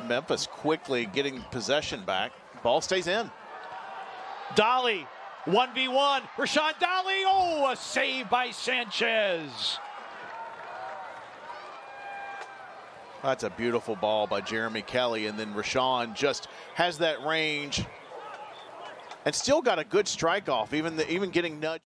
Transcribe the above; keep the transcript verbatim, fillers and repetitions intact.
Memphis quickly getting possession back. Ball stays in. Dolly, one v one. Rashawn Dolly. Oh, a save by Sanchez. That's a beautiful ball by Jeremy Kelly. And then Rashawn just has that range and still got a good strike off, even, the, even getting nudged.